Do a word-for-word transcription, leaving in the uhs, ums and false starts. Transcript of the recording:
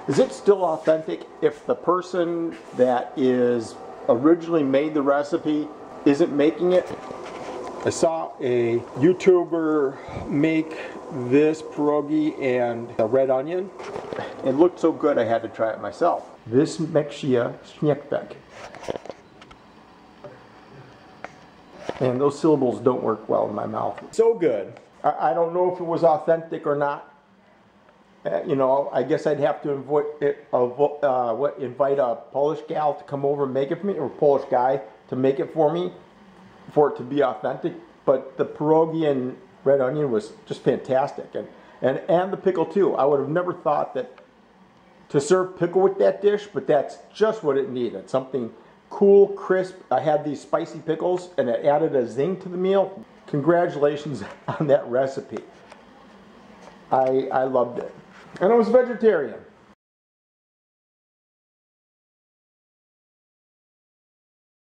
Is it still authentic if the person that is originally made the recipe isn't making it? I saw a YouTuber make this pierogi and a red onion. It looked so good I had to try it myself. This mekshia schniekbeck. And those syllables don't work well in my mouth. So good. I, I don't know if it was authentic or not. Uh, you know, I guess I'd have to invite, uh, uh, what, invite a Polish gal to come over and make it for me, or a Polish guy to make it for me, for it to be authentic. But the pierogi and red onion was just fantastic, and and and the pickle too. I would have never thought that to serve pickle with that dish, but that's just what it needed. Something cool, crisp. I had these spicy pickles, and it added a zing to the meal. Congratulations on that recipe. I I loved it. And I was vegetarian.